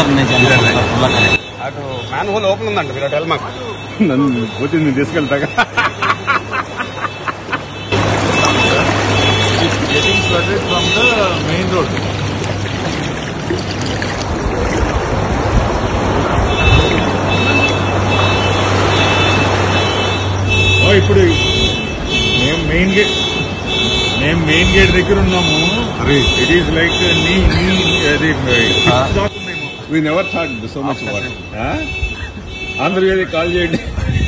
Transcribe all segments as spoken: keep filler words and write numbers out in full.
అటు man whole open ఉందండి, మీరు అటు వెళ్ళ మాకు నన్ను పోతే నేను తీసుకెళ్తాగా. getting flooded from the main road. ఇప్పుడు మేము మెయిన్ గేట్ మేము మెయిన్ గేట్ దగ్గర ఉన్నాము. ఇట్ ఈస్ లైక్ నీ అది we never thought so much water. Andhra Pradesh call చేయండి,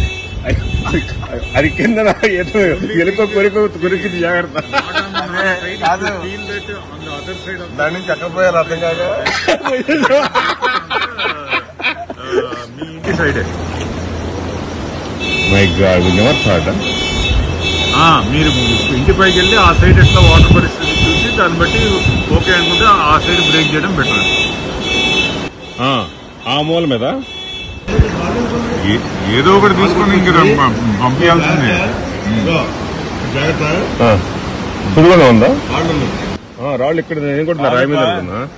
అది కింద ఎలుకో కొరికో కొరికింది జాగ్రత్త. దాని నుంచి ఎక్కడ పోయారు అర్థం కాక మీ ఇంటి సైడే. My god, we never thought. మీరు ఇంటి పైకి వెళ్ళి ఆ సైడ్ ఎట్లా వాటర్ పరిస్థితి చూసి దాన్ని బట్టి ఓకే అనుకుంటే ఆ సైడ్ బ్రేక్ చేయడం బెటర్. ఆ మూల మీద ఏదో ఒకటి తీసుకొని ఇంక పంపించాల్సిందే. సులువుగా ఉందా? రాళ్ళు ఇక్కడ నేను కూడా రాయి మీద